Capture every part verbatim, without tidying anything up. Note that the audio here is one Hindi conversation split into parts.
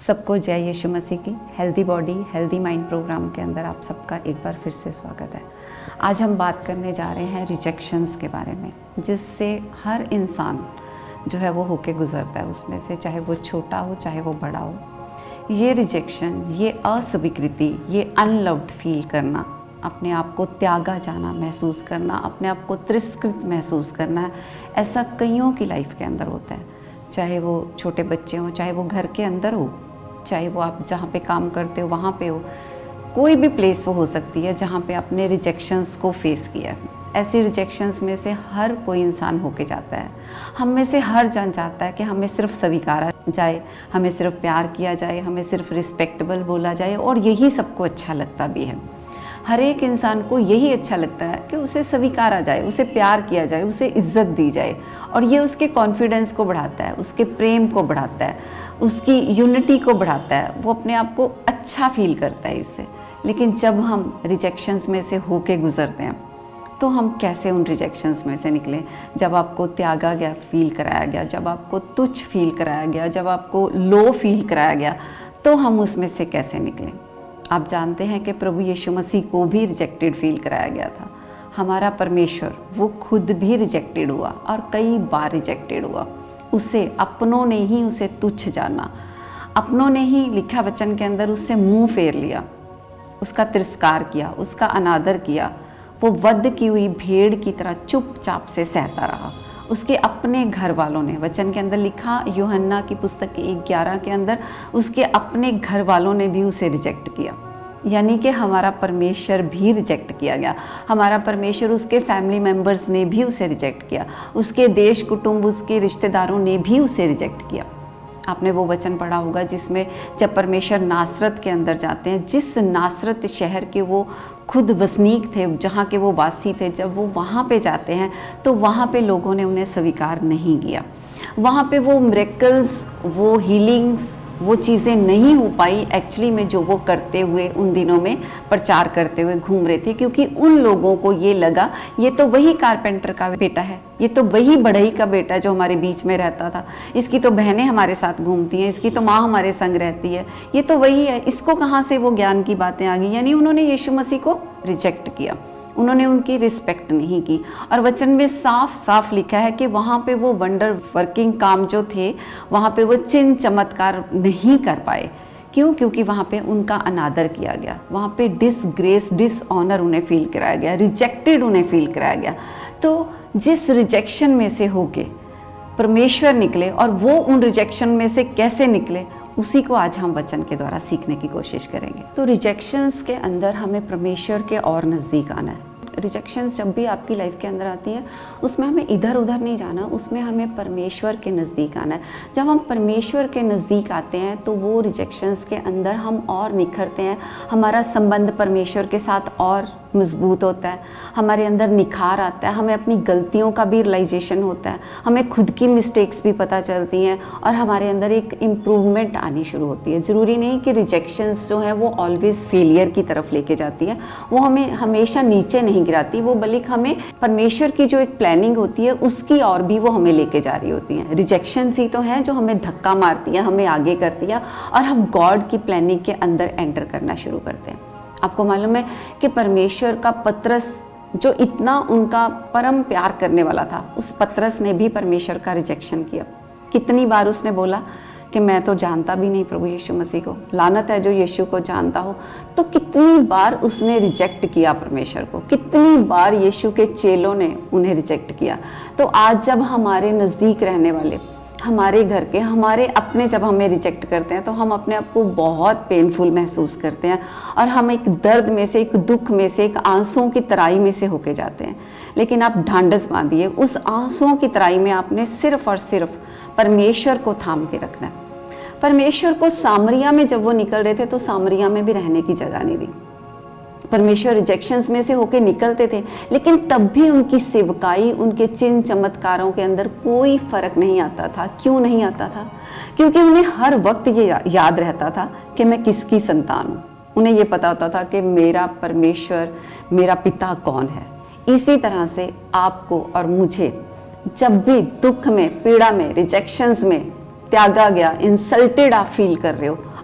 सबको जय यीशु मसीह की healthy body healthy mind programme के अंदर आप सबका एक बार फिर से स्वागत है। आज हम बात करने जा रहे हैं रिजेक्शंस के बारे में, जिससे हर इंसान जो है वो होके गुजरता है उसमें से, चाहे वो छोटा हो चाहे वो बड़ा हो। ये रिजेक्शन, ये अस्वीकृति, ये अनलव्ड फील करना, अपने आप को त्यागा जाना महसूस करना, अपने आप को तिरस्कृत महसूस करना, ऐसा कईयों की लाइफ के अंदर होता है। चाहे वो छोटे बच्चे हों, चाहे वो घर के अंदर हो, चाहे वो आप जहाँ पे काम करते हो वहाँ पे हो, कोई भी प्लेस वो हो सकती है जहाँ पे आपने रिजेक्शंस को फेस किया है। ऐसी रिजेक्शंस में से हर कोई इंसान होके जाता है। हम में से हर जन चाहता है कि हमें सिर्फ स्वीकारा जाए, हमें सिर्फ प्यार किया जाए, हमें सिर्फ रिस्पेक्टेबल बोला जाए, और यही सबको अच्छा लगता भी है। हर एक इंसान को यही अच्छा लगता है कि उसे स्वीकारा जाए, उसे प्यार किया जाए, उसे इज्जत दी जाए, और ये उसके कॉन्फिडेंस को बढ़ाता है, उसके प्रेम को बढ़ाता है, उसकी यूनिटी को बढ़ाता है। वो अपने आप को अच्छा फील करता है इससे। लेकिन जब हम रिजेक्शंस में से होके गुजरते हैं तो हम कैसे उन रिजेक्शंस में से निकलें? जब आपको त्यागा गया फील कराया गया, जब आपको तुच्छ फील कराया गया, जब आपको लो फील कराया गया, तो हम उसमें से कैसे निकलें? आप जानते हैं कि प्रभु यीशु मसीह को भी रिजेक्टेड फील कराया गया था। हमारा परमेश्वर वो खुद भी रिजेक्टेड हुआ और कई बार रिजेक्टेड हुआ। उसे अपनों ने ही उसे तुच्छ जाना, अपनों ने ही लिखा वचन के अंदर उससे मुंह फेर लिया, उसका तिरस्कार किया, उसका अनादर किया। वो वध की हुई भेड़ की तरह चुपचाप से सहता रहा। उसके अपने घर वालों ने, वचन के अंदर लिखा यूहन्ना की पुस्तक के एक ग्यारह के अंदर, उसके अपने घर वालों ने भी उसे रिजेक्ट किया। यानी कि हमारा परमेश्वर भी रिजेक्ट किया गया। हमारा परमेश्वर, उसके फैमिली मेम्बर्स ने भी उसे रिजेक्ट किया, उसके देश कुटुंब, उसके रिश्तेदारों ने भी उसे रिजेक्ट किया। आपने वो वचन पढ़ा होगा जिसमें जब परमेश्वर नासरत के अंदर जाते हैं, जिस नासरत शहर के वो खुद वसनीक थे, जहाँ के वो वासी थे, जब वो वहाँ पे जाते हैं तो वहाँ पे लोगों ने उन्हें स्वीकार नहीं किया। वहाँ पे वो मिरेकल्स, वो हीलिंग्स, वो चीज़ें नहीं हो पाई एक्चुअली में जो वो करते हुए उन दिनों में प्रचार करते हुए घूम रहे थे, क्योंकि उन लोगों को ये लगा ये तो वही कारपेंटर का बेटा है, ये तो वही बढ़ई का बेटा जो हमारे बीच में रहता था, इसकी तो बहनें हमारे साथ घूमती हैं, इसकी तो माँ हमारे संग रहती है, ये तो वही है, इसको कहाँ से वो ज्ञान की बातें आ गई। यानी उन्होंने यीशु मसीह को रिजेक्ट किया, उन्होंने उनकी रिस्पेक्ट नहीं की। और वचन में साफ साफ लिखा है कि वहाँ पे वो वंडर वर्किंग काम जो थे, वहाँ पे वो चिन्ह चमत्कार नहीं कर पाए। क्यों? क्योंकि वहाँ पे उनका अनादर किया गया, वहाँ पे डिसग्रेस, डिसऑनर उन्हें फील कराया गया, रिजेक्टेड उन्हें फील कराया गया। तो जिस रिजेक्शन में से होके परमेश्वर निकले, और वो उन रिजेक्शन में से कैसे निकले, उसी को आज हम वचन के द्वारा सीखने की कोशिश करेंगे। तो रिजेक्शंस के अंदर हमें परमेश्वर के और नज़दीक आना है। रिजेक्शंस जब भी आपकी लाइफ के अंदर आती हैं, उसमें हमें इधर उधर नहीं जाना, उसमें हमें परमेश्वर के नज़दीक आना है। जब हम परमेश्वर के नज़दीक आते हैं तो वो रिजेक्शंस के अंदर हम और निखरते हैं, हमारा संबंध परमेश्वर के साथ और मजबूत होता है, हमारे अंदर निखार आता है, हमें अपनी गलतियों का भी रियलाइजेशन होता है, हमें खुद की मिस्टेक्स भी पता चलती हैं, और हमारे अंदर एक इम्प्रूवमेंट आनी शुरू होती है। ज़रूरी नहीं कि रिजेक्शंस जो हैं वो ऑलवेज़ फेलियर की तरफ लेके जाती है, वो हमें हमेशा नीचे नहीं गिराती, वो बल्कि हमें परमेश्वर की जो एक प्लानिंग होती है उसकी और भी वो हमें लेके जा रही होती हैं। रिजेक्शंस ही तो हैं जो हमें धक्का मारती हैं, हमें आगे करती हैं, और हम गॉड की प्लानिंग के अंदर एंटर करना शुरू करते हैं। आपको मालूम है कि परमेश्वर का पतरस, जो इतना उनका परम प्यार करने वाला था, उस पतरस ने भी परमेश्वर का रिजेक्शन किया। कितनी बार उसने बोला कि मैं तो जानता भी नहीं प्रभु यीशु मसीह को, लानत है जो यीशु को जानता हो। तो कितनी बार उसने रिजेक्ट किया परमेश्वर को, कितनी बार यीशु के चेलों ने उन्हें रिजेक्ट किया। तो आज जब हमारे नज़दीक रहने वाले, हमारे घर के, हमारे अपने जब हमें रिजेक्ट करते हैं तो हम अपने आप को बहुत पेनफुल महसूस करते हैं, और हम एक दर्द में से, एक दुख में से, एक आंसुओं की तराई में से होके जाते हैं। लेकिन आप ढांढस बांधिए, उस आंसुओं की तराई में आपने सिर्फ और सिर्फ परमेश्वर को थाम के रखना है। परमेश्वर को सामरिया में जब वो निकल रहे थे तो सामरिया में भी रहने की जगह नहीं दी। परमेश्वर रिजेक्शंस में से होके निकलते थे, लेकिन तब भी उनकी सेवकाई, उनके चिन्ह चमत्कारों के अंदर कोई फर्क नहीं आता था। क्यों नहीं आता था? क्योंकि उन्हें हर वक्त ये याद रहता था कि मैं किसकी संतान हूँ। उन्हें ये पता होता था कि मेरा परमेश्वर, मेरा पिता कौन है। इसी तरह से आपको और मुझे जब भी दुख में, पीड़ा में, रिजेक्शंस में त्यागा गया, इंसल्टेड आप फील कर रहे हो,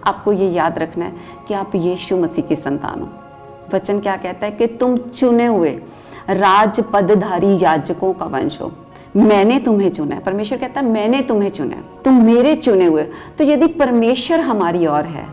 आपको ये याद रखना है कि आप यीशु मसीह की संतान हो। वचन क्या कहता है कि तुम चुने हुए राज पदधारी याजकों का वंश हो, मैंने तुम्हें चुना है। परमेश्वर कहता है मैंने तुम्हें चुना है, तुम मेरे चुने हुए। तो यदि परमेश्वर हमारी ओर है,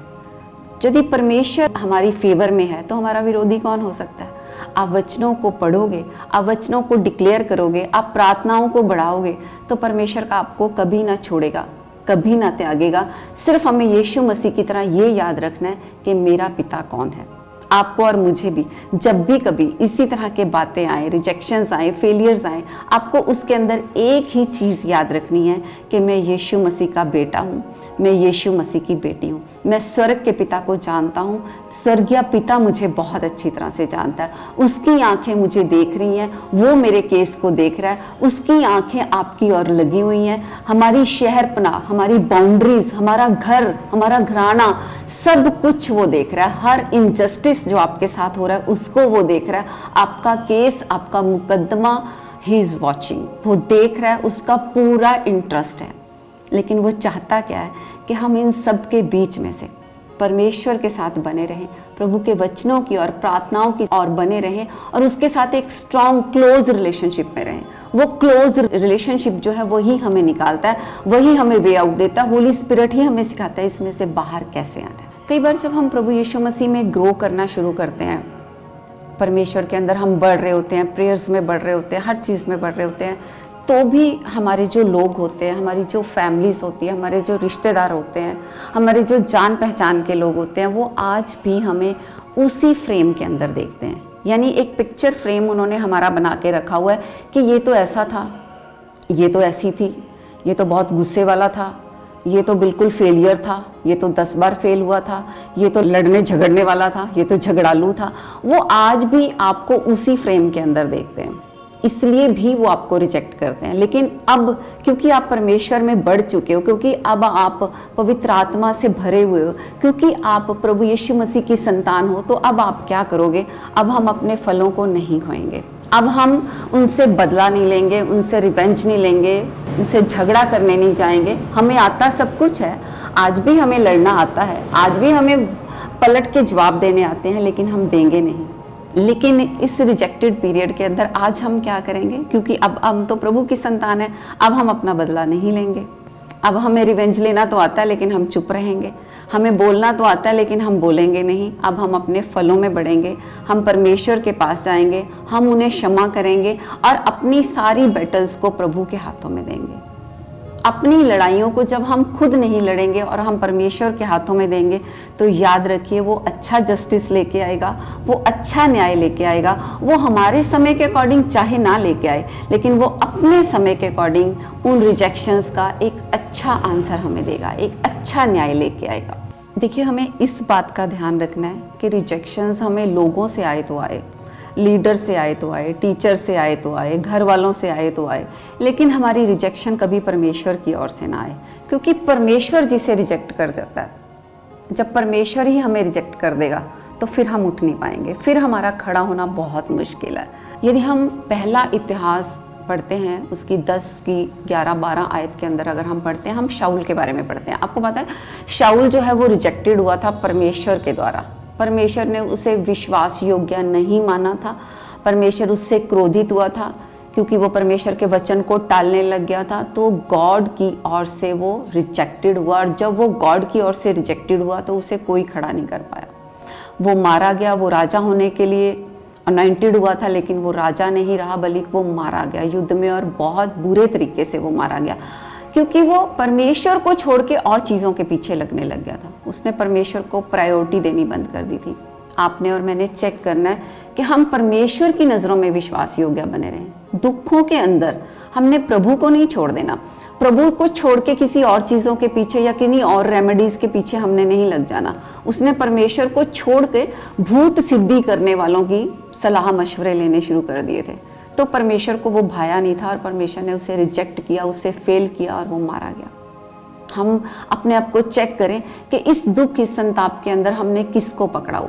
यदि परमेश्वर हमारी फेवर में है, तो हमारा विरोधी कौन हो सकता है? आप वचनों को पढ़ोगे, आप वचनों को डिक्लेयर करोगे, आप प्रार्थनाओं को बढ़ाओगे, तो परमेश्वर का आपको कभी ना छोड़ेगा, कभी ना त्यागेगा। सिर्फ हमें यीशु मसीह की तरह ये याद रखना है कि मेरा पिता कौन है। आपको और मुझे भी जब भी कभी इसी तरह के बातें आए, रिजेक्शंस आए, फेलियर्स आए, आपको उसके अंदर एक ही चीज़ याद रखनी है कि मैं यीशु मसीह का बेटा हूँ, मैं यीशु मसीह की बेटी हूँ। मैं स्वर्ग के पिता को जानता हूँ, स्वर्गीय पिता मुझे बहुत अच्छी तरह से जानता है। उसकी आंखें मुझे देख रही हैं, वो मेरे केस को देख रहा है, उसकी आंखें आपकी ओर लगी हुई हैं। हमारी शहरपना, हमारी बाउंड्रीज, हमारा घर, हमारा घराना, सब कुछ वो देख रहा है। हर इनजस्टिस जो आपके साथ हो रहा है उसको वो देख रहा है। आपका केस, आपका मुकदमा, ही इज वॉचिंग, वो देख रहा है, उसका पूरा इंटरेस्ट है। लेकिन वो चाहता क्या है कि हम इन सब के बीच में से परमेश्वर के साथ बने रहें, प्रभु के वचनों की और प्रार्थनाओं की और बने रहें, और उसके साथ एक स्ट्रॉन्ग क्लोज रिलेशनशिप में रहें। वो क्लोज रिलेशनशिप जो है वही हमें निकालता है, वही हमें वे आउट देता है। होली स्पिरिट ही हमें सिखाता है इसमें से बाहर कैसे आना है। कई बार जब हम प्रभु यीशु मसीह में ग्रो करना शुरू करते हैं, परमेश्वर के अंदर हम बढ़ रहे होते हैं, प्रेयर्स में बढ़ रहे होते हैं, हर चीज़ में बढ़ रहे होते हैं, तो भी हमारे जो लोग होते हैं, हमारी जो फैमिलीज होती है, हमारे जो रिश्तेदार होते हैं, हमारे जो जान पहचान के लोग होते हैं, वो आज भी हमें उसी फ्रेम के अंदर देखते हैं। यानी एक पिक्चर फ्रेम उन्होंने हमारा बना के रखा हुआ है कि ये तो ऐसा था, ये तो ऐसी थी, ये तो बहुत गुस्से वाला था, ये तो बिल्कुल फेलियर था, ये तो दस बार फेल हुआ था, ये तो लड़ने झगड़ने वाला था, ये तो झगड़ालू था। वो आज भी आपको उसी फ्रेम के अंदर देखते हैं, इसलिए भी वो आपको रिजेक्ट करते हैं। लेकिन अब क्योंकि आप परमेश्वर में बढ़ चुके हो, क्योंकि अब आप पवित्र आत्मा से भरे हुए हो, क्योंकि आप प्रभु यीशु मसीह की संतान हो, तो अब आप क्या करोगे? अब हम अपने फलों को नहीं खोएंगे। अब हम उनसे बदला नहीं लेंगे, उनसे रिवेंज नहीं लेंगे, उनसे झगड़ा करने नहीं जाएंगे। हमें आता सब कुछ है, आज भी हमें लड़ना आता है, आज भी हमें पलट के जवाब देने आते हैं, लेकिन हम देंगे नहीं। लेकिन इस रिजेक्टेड पीरियड के अंदर आज हम क्या करेंगे? क्योंकि अब हम तो प्रभु की संतान है, अब हम अपना बदला नहीं लेंगे। अब हमें रिवेंज लेना तो आता है, लेकिन हम चुप रहेंगे। हमें बोलना तो आता है, लेकिन हम बोलेंगे नहीं। अब हम अपने फलों में बढ़ेंगे, हम परमेश्वर के पास जाएंगे, हम उन्हें क्षमा करेंगे और अपनी सारी बैटल्स को प्रभु के हाथों में देंगे। अपनी लड़ाइयों को जब हम खुद नहीं लड़ेंगे और हम परमेश्वर के हाथों में देंगे, तो याद रखिए वो अच्छा जस्टिस लेके आएगा, वो अच्छा न्याय लेके आएगा। वो हमारे समय के अकॉर्डिंग चाहे ना लेके आए, लेकिन वो अपने समय के अकॉर्डिंग उन रिजेक्शंस का एक अच्छा आंसर हमें देगा, एक अच्छा न्याय लेके आएगा। देखिए, हमें इस बात का ध्यान रखना है कि रिजेक्शंस हमें लोगों से आए तो आए, लीडर से आए तो आए, टीचर से आए तो आए, घर वालों से आए तो आए, लेकिन हमारी रिजेक्शन कभी परमेश्वर की ओर से ना आए। क्योंकि परमेश्वर जिसे रिजेक्ट कर जाता है, जब परमेश्वर ही हमें रिजेक्ट कर देगा, तो फिर हम उठ नहीं पाएंगे, फिर हमारा खड़ा होना बहुत मुश्किल है। यदि हम पहला इतिहास पढ़ते हैं, उसकी दस की ग्यारह बारह आयत के अंदर अगर हम पढ़ते हैं, हम शाऊल के बारे में पढ़ते हैं। आपको पता है, शाऊल जो है वो रिजेक्टेड हुआ था परमेश्वर के द्वारा। परमेश्वर ने उसे विश्वास योग्य नहीं माना था, परमेश्वर उससे क्रोधित हुआ था, क्योंकि वो परमेश्वर के वचन को टालने लग गया था। तो गॉड की ओर से वो रिजेक्टेड हुआ, और जब वो गॉड की ओर से रिजेक्टेड हुआ तो उसे कोई खड़ा नहीं कर पाया। वो मारा गया। वो राजा होने के लिए अनॉइंटेड हुआ था, लेकिन वो राजा नहीं रहा, बल्कि वो मारा गया युद्ध में, और बहुत बुरे तरीके से वो मारा गया, क्योंकि वो परमेश्वर को छोड़ के और चीज़ों के पीछे लगने लग गया था। उसने परमेश्वर को प्रायोरिटी देनी बंद कर दी थी। आपने और मैंने चेक करना है कि हम परमेश्वर की नज़रों में विश्वास योग्य बने रहें। दुखों के अंदर हमने प्रभु को नहीं छोड़ देना, प्रभु को छोड़ के किसी और चीज़ों के पीछे या किन्हीं और रेमेडीज़ के पीछे हमने नहीं लग जाना। उसने परमेश्वर को छोड़ के भूत सिद्धि करने वालों की सलाह मशवरे लेने शुरू कर दिए थे। तो परमेश्वर को वो भाया नहीं था, और परमेश्वर ने उसे रिजेक्ट किया, उसे फेल किया, और वो मारा गया। हम अपने आप को चेक करें कि इस दुख, इस संताप के अंदर हमने किसको पकड़ा हुआ है।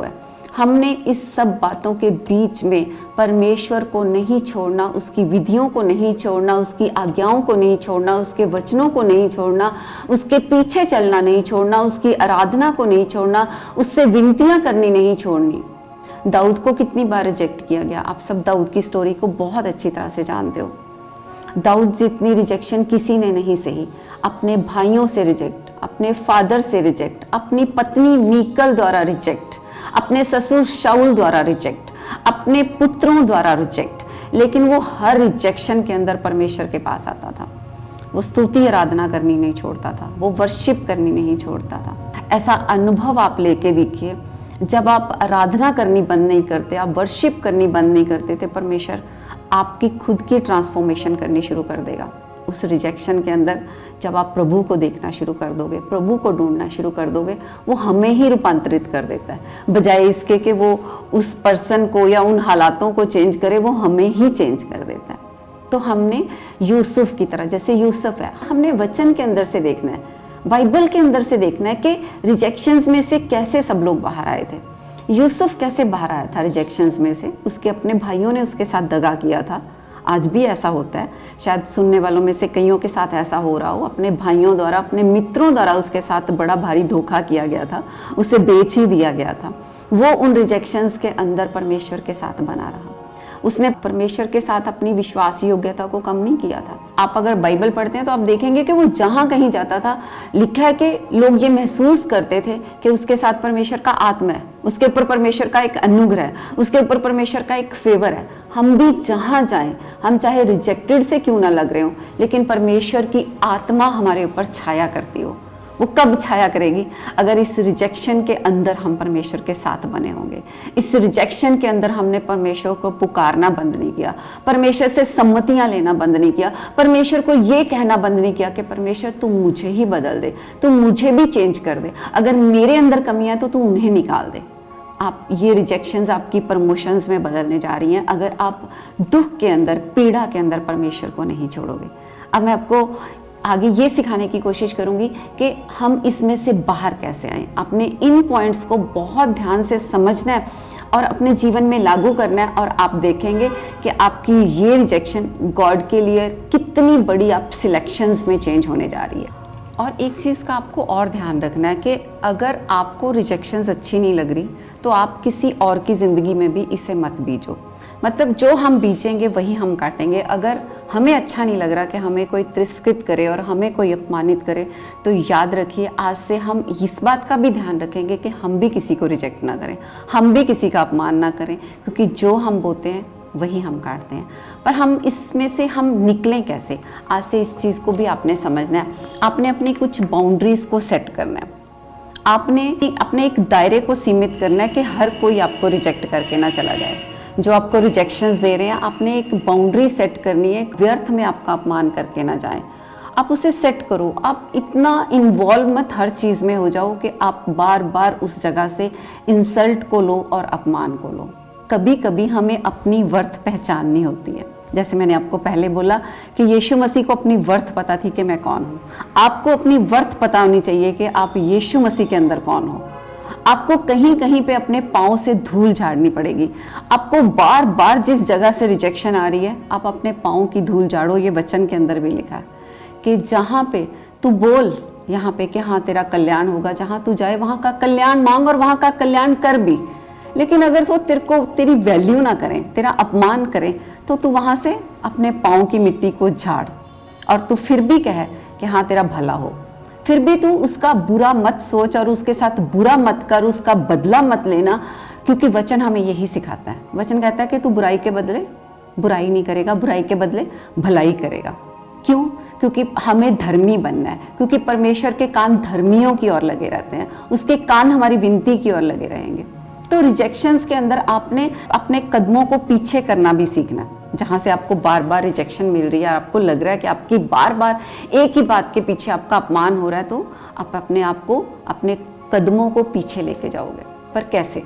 हमने इस सब बातों के बीच में परमेश्वर को नहीं छोड़ना, उसकी विधियों को नहीं छोड़ना, उसकी आज्ञाओं को नहीं छोड़ना, उसके वचनों को नहीं छोड़ना, उसके पीछे चलना नहीं छोड़ना, उसकी आराधना को नहीं छोड़ना, उससे विनतियां करनी नहीं छोड़नी। दाऊद को कितनी बार रिजेक्ट किया गया, आप सब दाऊद की स्टोरी को बहुत अच्छी तरह से जानते हो। दाऊद जितनी रिजेक्शन किसी ने नहीं सही, अपने भाइयों से रिजेक्ट, अपने फादर से रिजेक्ट, अपनी पत्नी मीकल द्वारा रिजेक्ट, अपने ससुर शाऊल द्वारा रिजेक्ट, अपने पुत्रों द्वारा रिजेक्ट, लेकिन वो हर रिजेक्शन के अंदर परमेश्वर के पास आता था। वो स्तुति आराधना करनी नहीं छोड़ता था, वो वर्शिप करनी नहीं छोड़ता था। ऐसा अनुभव आप लेके देखिए, जब आप आराधना करनी बंद नहीं करते, आप वर्शिप करनी बंद नहीं करते थे, परमेश्वर आपकी खुद की ट्रांसफॉर्मेशन करनी शुरू कर देगा। उस रिजेक्शन के अंदर जब आप प्रभु को देखना शुरू कर दोगे, प्रभु को ढूंढना शुरू कर दोगे, वो हमें ही रूपांतरित कर देता है। बजाय इसके कि वो उस पर्सन को या उन हालातों को चेंज करे, वो हमें ही चेंज कर देता है। तो हमने यूसुफ की तरह, जैसे यूसुफ है, हमने वचन के अंदर से देखना है, बाइबल के अंदर से देखना है कि रिजेक्शंस में से कैसे सब लोग बाहर आए थे। यूसुफ कैसे बाहर आया था रिजेक्शंस में से? उसके अपने भाइयों ने उसके साथ दगा किया था। आज भी ऐसा होता है, शायद सुनने वालों में से कईयों के साथ ऐसा हो रहा हो, अपने भाइयों द्वारा, अपने मित्रों द्वारा उसके साथ बड़ा भारी धोखा किया गया था, उसे बेच ही दिया गया था। वो उन रिजेक्शंस के अंदर परमेश्वर के साथ बना रहा, उसने परमेश्वर के साथ अपनी विश्वास योग्यता को कम नहीं किया था। आप अगर बाइबल पढ़ते हैं तो आप देखेंगे कि वो जहां कहीं जाता था, लिखा है कि लोग ये महसूस करते थे कि उसके साथ परमेश्वर का आत्मा है, उसके ऊपर परमेश्वर का एक अनुग्रह है, उसके ऊपर परमेश्वर का एक फेवर है। हम भी जहां जाएं, हम चाहे रिजेक्टेड से क्यों ना लग रहे हो, लेकिन परमेश्वर की आत्मा हमारे ऊपर छाया करती हो। वो कब छाया करेगी? अगर इस रिजेक्शन के अंदर हम परमेश्वर के साथ बने होंगे। इस रिजेक्शन के अंदर हमने परमेश्वर को पुकारना बंद नहीं किया, परमेश्वर से सम्मतियां लेना बंद नहीं किया, परमेश्वर को ये कहना बंद नहीं किया कि परमेश्वर तू मुझे ही बदल दे, तू मुझे भी चेंज कर दे, अगर मेरे अंदर कमियां तो तू उन्हें निकाल दे। आप ये रिजेक्शंस आपकी प्रमोशंस में बदलने जा रही हैं अगर आप दुख के अंदर, पीड़ा के अंदर परमेश्वर को नहीं छोड़ोगे। अब मैं आपको आगे ये सिखाने की कोशिश करूंगी कि हम इसमें से बाहर कैसे आएं। अपने इन पॉइंट्स को बहुत ध्यान से समझना है और अपने जीवन में लागू करना है, और आप देखेंगे कि आपकी ये रिजेक्शन गॉड के लिए कितनी बड़ी आप सिलेक्शंस में चेंज होने जा रही है। और एक चीज़ का आपको और ध्यान रखना है कि अगर आपको रिजेक्शंस अच्छी नहीं लग रही तो आप किसी और की ज़िंदगी में भी इसे मत बीजो। मतलब जो हम बीजेंगे वही हम काटेंगे। अगर हमें अच्छा नहीं लग रहा कि हमें कोई तिरस्कृत करे और हमें कोई अपमानित करे, तो याद रखिए आज से हम इस बात का भी ध्यान रखेंगे कि हम भी किसी को रिजेक्ट ना करें, हम भी किसी का अपमान ना करें, क्योंकि जो हम बोते हैं वही हम काटते हैं। पर हम इसमें से हम निकलें कैसे? आज से इस चीज़ को भी आपने समझना है। आपने अपनी कुछ बाउंड्रीज़ को सेट करना है, आपने अपने एक दायरे को सीमित करना है कि हर कोई आपको रिजेक्ट करके ना चला जाए। जो आपको रिजेक्शंस दे रहे हैं, आपने एक बाउंड्री सेट करनी है, व्यर्थ में आपका अपमान करके ना जाए। आप उसे सेट करो। आप इतना इन्वॉल्व मत हर चीज़ में हो जाओ कि आप बार बार उस जगह से इंसल्ट को लो और अपमान को लो। कभी कभी हमें अपनी वर्थ पहचाननी होती है। जैसे मैंने आपको पहले बोला कि यीशु मसीह को अपनी वर्थ पता थी कि मैं कौन हूँ। आपको अपनी वर्थ पता होनी चाहिए कि आप यीशु मसीह के अंदर कौन हो। आपको कहीं कहीं पे अपने पाँव से धूल झाड़नी पड़ेगी। आपको बार बार जिस जगह से रिजेक्शन आ रही है, आप अपने पाँव की धूल झाड़ो। ये वचन के अंदर भी लिखा है कि जहाँ पे तू बोल यहाँ पे कि हाँ तेरा कल्याण होगा, जहाँ तू जाए वहाँ का कल्याण मांग और वहाँ का कल्याण कर भी। लेकिन अगर वो तेरे को तेरी वैल्यू ना करें, तेरा अपमान करें, तो तू वहाँ से अपने पाँव की मिट्टी को झाड़ और तू फिर भी कहे कि हाँ तेरा भला हो। फिर भी तू उसका बुरा मत सोच और उसके साथ बुरा मत कर, उसका बदला मत लेना, क्योंकि वचन हमें यही सिखाता है। वचन कहता है कि तू बुराई के बदले बुराई नहीं करेगा, बुराई के बदले भलाई करेगा। क्यों? क्योंकि हमें धर्मी बनना है, क्योंकि परमेश्वर के कान धर्मियों की ओर लगे रहते हैं, उसके कान हमारी विनती की ओर लगे रहेंगे। तो रिजेक्शंस के अंदर आपने अपने कदमों को पीछे करना भी सीखना है। जहाँ से आपको बार बार रिजेक्शन मिल रही है, आपको लग रहा है कि आपकी बार बार एक ही बात के पीछे आपका अपमान हो रहा है, तो आप अपने आप को अपने कदमों को पीछे लेके जाओगे। पर कैसे?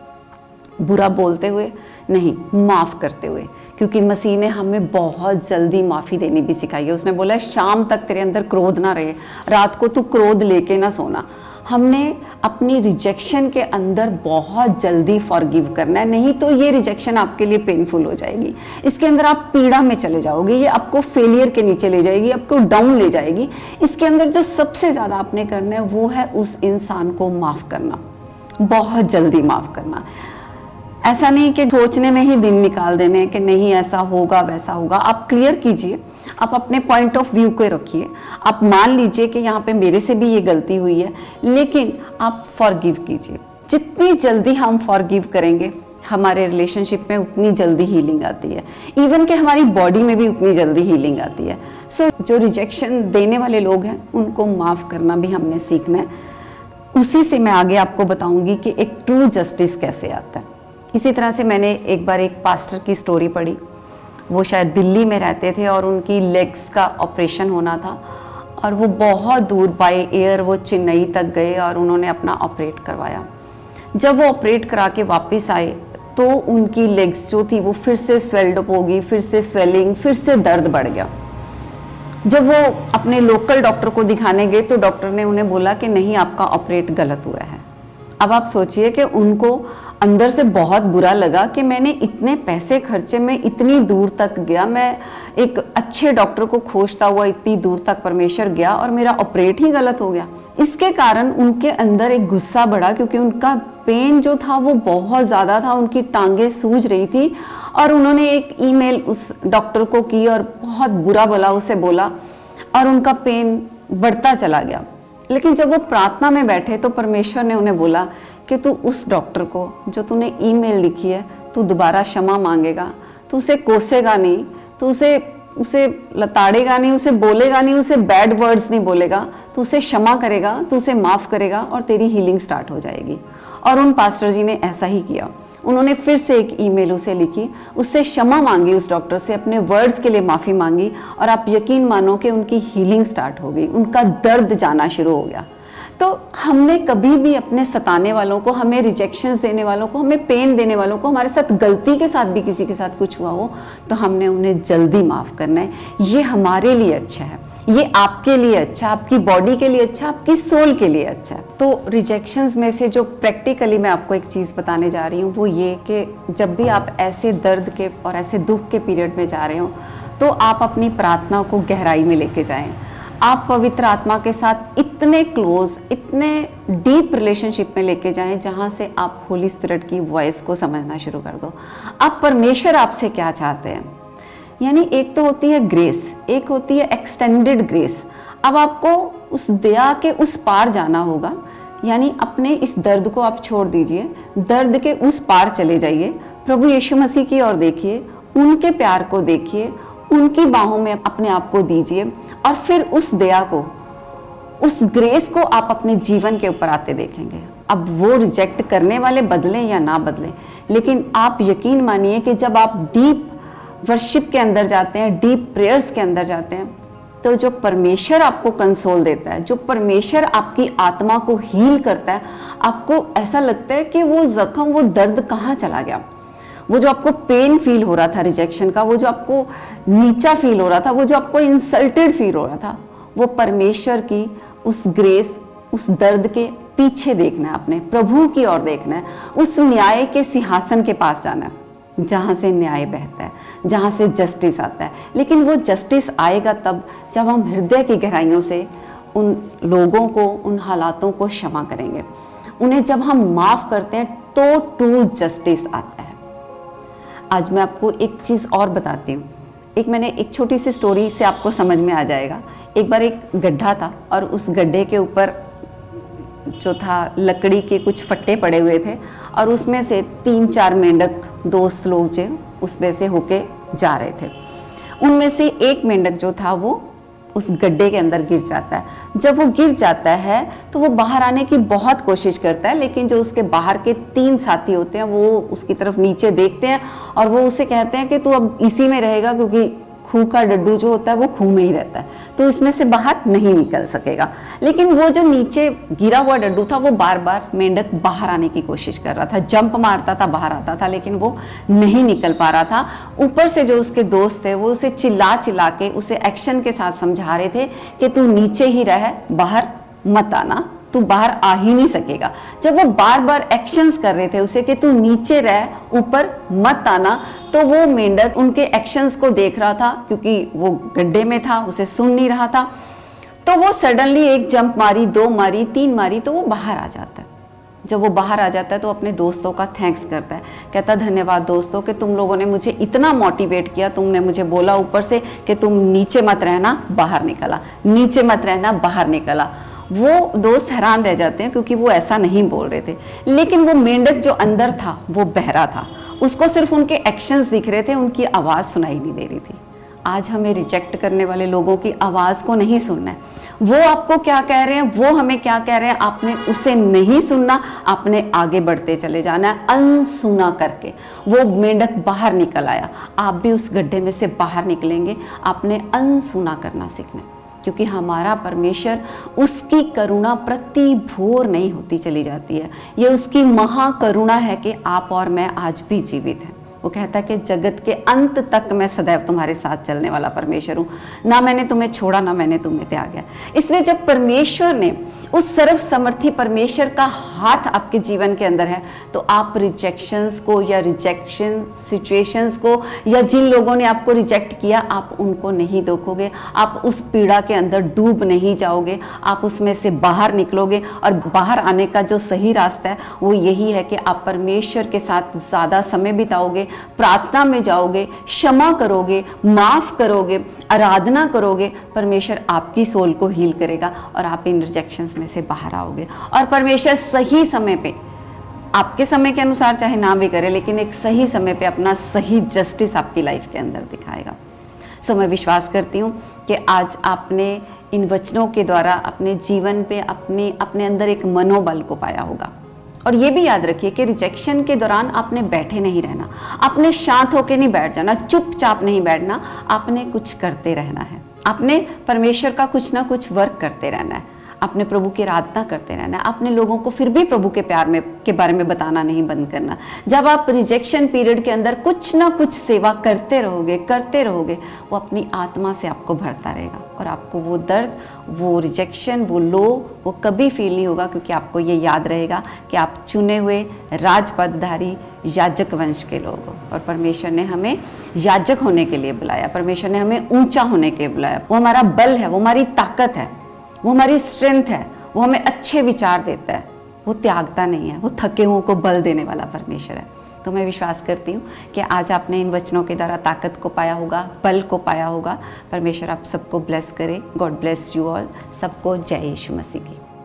बुरा बोलते हुए नहीं, माफ़ करते हुए। क्योंकि मसीह ने हमें बहुत जल्दी माफ़ी देनी भी सिखाई है। उसने बोला शाम तक तेरे अंदर क्रोध ना रहे, रात को तू क्रोध लेके ना सोना। हमने अपनी रिजेक्शन के अंदर बहुत जल्दी फॉरगिव करना है, नहीं तो ये रिजेक्शन आपके लिए पेनफुल हो जाएगी। इसके अंदर आप पीड़ा में चले जाओगे, ये आपको फेलियर के नीचे ले जाएगी, आपको डाउन ले जाएगी। इसके अंदर जो सबसे ज़्यादा आपने करना है वो है उस इंसान को माफ़ करना, बहुत जल्दी माफ़ करना। ऐसा नहीं कि सोचने में ही दिन निकाल देने कि नहीं ऐसा होगा वैसा होगा। आप क्लियर कीजिए, आप अपने पॉइंट ऑफ व्यू को रखिए, आप मान लीजिए कि यहाँ पे मेरे से भी ये गलती हुई है, लेकिन आप फॉरगिव कीजिए। जितनी जल्दी हम फॉरगिव करेंगे हमारे रिलेशनशिप में उतनी जल्दी हीलिंग आती है, इवन कि हमारी बॉडी में भी उतनी जल्दी हीलिंग आती है। सो so, जो रिजेक्शन देने वाले लोग हैं उनको माफ़ करना भी हमने सीखना है। उसी से मैं आगे आपको बताऊंगी कि एक ट्रू जस्टिस कैसे आता है। इसी तरह से मैंने एक बार एक पास्टर की स्टोरी पढ़ी। वो शायद दिल्ली में रहते थे और उनकी लेग्स का ऑपरेशन होना था और वो बहुत दूर बाय एयर वो चेन्नई तक गए और उन्होंने अपना ऑपरेट करवाया। जब वो ऑपरेट करा के वापस आए तो उनकी लेग्स जो थी वो फिर से स्वेल्ड अप होगी, फिर से स्वेलिंग, फिर से दर्द बढ़ गया। जब वो अपने लोकल डॉक्टर को दिखाने गए तो डॉक्टर ने उन्हें बोला कि नहीं, आपका ऑपरेट गलत हुआ है। अब आप सोचिए कि उनको अंदर से बहुत बुरा लगा कि मैंने इतने पैसे खर्चे, मैं इतनी दूर तक गया, मैं एक अच्छे डॉक्टर को खोजता हुआ इतनी दूर तक परमेश्वर गया और मेरा ऑपरेट ही गलत हो गया। इसके कारण उनके अंदर एक गुस्सा बढ़ा, क्योंकि उनका पेन जो था वो बहुत ज़्यादा था, उनकी टांगें सूज रही थी और उन्होंने एक ईमेल उस डॉक्टर को की और बहुत बुरा भला उसे बोला और उनका पेन बढ़ता चला गया। लेकिन जब वो प्रार्थना में बैठे तो परमेश्वर ने उन्हें बोला कि तू उस डॉक्टर को जो तूने ईमेल लिखी है तू दोबारा क्षमा मांगेगा, तू उसे कोसेगा नहीं, तू उसे उसे लताड़ेगा नहीं, उसे बोलेगा नहीं, उसे बैड वर्ड्स नहीं बोलेगा, तू उसे क्षमा करेगा, तू उसे माफ़ करेगा और तेरी हीलिंग स्टार्ट हो जाएगी। और उन पास्टर जी ने ऐसा ही किया। उन्होंने फिर से एक ईमेल उसे लिखी, उससे क्षमा मांगी, उस डॉक्टर से अपने वर्ड्स के लिए माफ़ी मांगी और आप यकीन मानो कि उनकी हीलिंग स्टार्ट हो गई, उनका दर्द जाना शुरू हो गया। तो हमने कभी भी अपने सताने वालों को, हमें रिजेक्शंस देने वालों को, हमें पेन देने वालों को, हमारे साथ गलती के साथ भी किसी के साथ कुछ हुआ हो तो हमने उन्हें जल्दी माफ़ करना है। ये हमारे लिए अच्छा है, ये आपके लिए अच्छा, आपकी बॉडी के लिए अच्छा, आपकी सोल के लिए अच्छा है। तो रिजेक्शंस में से जो प्रैक्टिकली मैं आपको एक चीज़ बताने जा रही हूँ वो ये कि जब भी आप ऐसे दर्द के और ऐसे दुख के पीरियड में जा रहे हो तो आप अपनी प्रार्थना को गहराई में लेके जाएं। आप पवित्र आत्मा के साथ इतने क्लोज, इतने डीप रिलेशनशिप में लेके जाएं जहाँ से आप होली स्पिरिट की वॉइस को समझना शुरू कर दो। आप परमेश्वर आपसे क्या चाहते हैं, यानी एक तो होती है ग्रेस, एक होती है एक्सटेंडेड ग्रेस। अब आपको उस दया के उस पार जाना होगा, यानी अपने इस दर्द को आप छोड़ दीजिए, दर्द के उस पार चले जाइए, प्रभु यीशु मसीह की ओर देखिए, उनके प्यार को देखिए, उनकी बाहों में अपने आप को दीजिए और फिर उस दया को, उस ग्रेस को आप अपने जीवन के ऊपर आते देखेंगे। अब वो रिजेक्ट करने वाले बदलें या ना बदलें, लेकिन आप यकीन मानिए कि जब आप डीप वर्शिप के अंदर जाते हैं, डीप प्रेयर्स के अंदर जाते हैं, तो जो परमेश्वर आपको कंसोल देता है, जो परमेश्वर आपकी आत्मा को हील करता है, आपको ऐसा लगता है कि वो जख्म, वो दर्द कहाँ चला गया। वो जो आपको पेन फील हो रहा था रिजेक्शन का, वो जो आपको नीचा फील हो रहा था, वो जो आपको इंसल्टेड फील हो रहा था, वो परमेश्वर की उस ग्रेस, उस दर्द के पीछे देखना है, अपने प्रभु की ओर देखना है, उस न्याय के सिंहासन के पास जाना है जहाँ से न्याय बहता है, जहाँ से जस्टिस आता है। लेकिन वो जस्टिस आएगा तब जब हम हृदय की गहराइयों से उन लोगों को, उन हालातों को क्षमा करेंगे। उन्हें जब हम माफ़ करते हैं तो ट्रू जस्टिस आता है। आज मैं आपको एक चीज़ और बताती हूँ। एक मैंने एक छोटी सी स्टोरी से आपको समझ में आ जाएगा। एक बार एक गड्ढा था और उस गड्ढे के ऊपर जो था लकड़ी के कुछ फट्टे पड़े हुए थे और उसमें से तीन चार मेंढक दोस्त लोग जो उसमें से होके जा रहे थे। उनमें से एक मेंढक जो था वो उस गड्ढे के अंदर गिर जाता है। जब वो गिर जाता है तो वो बाहर आने की बहुत कोशिश करता है, लेकिन जो उसके बाहर के तीन साथी होते हैं वो उसकी तरफ नीचे देखते हैं और वो उसे कहते हैं कि तू अब इसी में रहेगा, क्योंकि खूह का डड्डू जो होता है वो खूह में ही रहता है, तो इसमें से बाहर नहीं निकल सकेगा। लेकिन वो जो नीचे गिरा हुआ डड्डू था वो बार बार मेंढक बाहर आने की कोशिश कर रहा था, जंप मारता था, बाहर आता था, लेकिन वो नहीं निकल पा रहा था। ऊपर से जो उसके दोस्त थे वो उसे चिल्ला चिल्ला के, उसे एक्शन के साथ समझा रहे थे कि तू नीचे ही रह, बाहर मत आना, तू बाहर आ ही नहीं सकेगा। जब वो बार बार एक्शंस कर रहे थे उसे कि तू नीचे रह, ऊपर मत आना, तो वो मेंढक उनके एक्शंस को देख रहा था, क्योंकि वो गड्ढे में था, उसे सुन नहीं रहा था। तो वो सडनली एक जंप मारी, दो मारी, तीन मारी, तो वो बाहर आ जाता है। जब वो बाहर आ जाता है तो अपने दोस्तों का थैंक्स करता है, कहता धन्यवाद दोस्तों कि तुम लोगों ने मुझे इतना मोटिवेट किया, तुमने मुझे बोला ऊपर से कि तुम नीचे मत रहना, बाहर निकला, नीचे मत रहना, बाहर निकला। वो दोस्त हैरान रह जाते हैं क्योंकि वो ऐसा नहीं बोल रहे थे, लेकिन वो मेंढक जो अंदर था वो बहरा था, उसको सिर्फ उनके एक्शंस दिख रहे थे, उनकी आवाज़ सुनाई नहीं दे रही थी। आज हमें रिजेक्ट करने वाले लोगों की आवाज़ को नहीं सुनना है, वो आपको क्या कह रहे हैं, वो हमें क्या कह रहे हैं, आपने उसे नहीं सुनना, आपने आगे बढ़ते चले जाना है अनसुना करके। वो मेंढक बाहर निकल आया, आप भी उस गड्ढे में से बाहर निकलेंगे, आपने अनसुना करना सीखना है, क्योंकि हमारा परमेश्वर, उसकी करुणा प्रति भोर नहीं होती चली जाती है। ये उसकी महाकरुणा है कि आप और मैं आज भी जीवित हैं। वो कहता है कि जगत के अंत तक मैं सदैव तुम्हारे साथ चलने वाला परमेश्वर हूँ, ना मैंने तुम्हें छोड़ा, ना मैंने तुम्हें त्यागा। इसलिए जब परमेश्वर ने, उस सर्व समर्थी परमेश्वर का हाथ आपके जीवन के अंदर है, तो आप रिजेक्शंस को या रिजेक्शन सिचुएशंस को या जिन लोगों ने आपको रिजेक्ट किया, आप उनको नहीं देखोगे, आप उस पीड़ा के अंदर डूब नहीं जाओगे, आप उसमें से बाहर निकलोगे। और बाहर आने का जो सही रास्ता है वो यही है कि आप परमेश्वर के साथ ज़्यादा समय बिताओगे, प्रार्थना में जाओगे, क्षमा करोगे, माफ़ करोगे, आराधना करोगे, परमेश्वर आपकी सोल को हील करेगा और आप इन रिजेक्शंस में से बाहर आओगे। और परमेश्वर सही समय पे, आपके समय के अनुसार चाहे ना भी करे, लेकिन एक सही समय पे अपना सही जस्टिस आपकी लाइफ के अंदर दिखाएगा। सो मैं विश्वास करती हूँ कि आज आपने इन वचनों के द्वारा अपने जीवन पे अपने अपने अंदर एक मनोबल को पाया होगा। और ये भी याद रखिए कि रिजेक्शन के दौरान आपने बैठे नहीं रहना, आपने शांत होकर नहीं बैठ जाना, चुपचाप नहीं बैठना, आपने कुछ करते रहना है, आपने परमेश्वर का कुछ ना कुछ वर्क करते रहना है, अपने प्रभु की आराधना करते रहना है, अपने लोगों को फिर भी प्रभु के प्यार में के बारे में बताना नहीं बंद करना। जब आप रिजेक्शन पीरियड के अंदर कुछ ना कुछ सेवा करते रहोगे करते रहोगे वो अपनी आत्मा से आपको भरता रहेगा और आपको वो दर्द, वो रिजेक्शन, वो लो, वो कभी फील नहीं होगा, क्योंकि आपको ये याद रहेगा कि आप चुने हुए राजपदधारी याजक वंश के लोग हो और परमेश्वर ने हमें याजक होने के लिए बुलाया, परमेश्वर ने हमें ऊंचा होने के लिए बुलाया। वो हमारा बल है, वो हमारी ताकत है, वो हमारी स्ट्रेंथ है, वो हमें अच्छे विचार देता है, वो त्यागता नहीं है, वो थके हुओं को बल देने वाला परमेश्वर है। तो मैं विश्वास करती हूँ कि आज आपने इन वचनों के द्वारा ताकत को पाया होगा, बल को पाया होगा। परमेश्वर आप सबको ब्लेस करे। God bless you all. सबको जय यीशु मसीह की।